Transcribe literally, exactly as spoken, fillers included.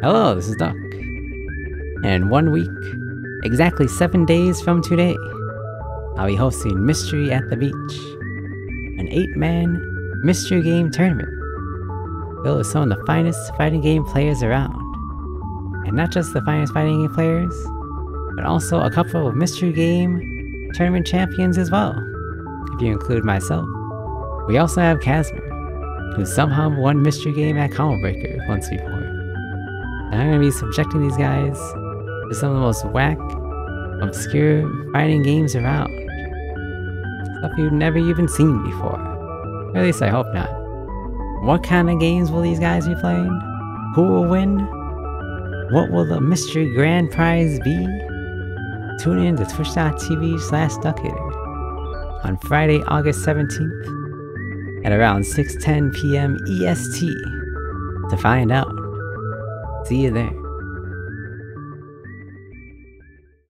Hello, this is Duck. And in one week, exactly seven days from today, I'll be hosting Mystery at the Beach, an eight-man mystery game tournament filled with some of the finest fighting game players around. And not just the finest fighting game players, but also a couple of mystery game tournament champions as well, if you include myself. We also have Casimir, who somehow won mystery game at Combo Breaker once before. And I'm going to be subjecting these guys to some of the most whack, obscure fighting games around. Stuff you've never even seen before. Or at least I hope not. What kind of games will these guys be playing? Who will win? What will the mystery grand prize be? Tune in to twitch.tv slash duckhitter on Friday, August seventeenth at around six ten p m E S T to find out. See you there.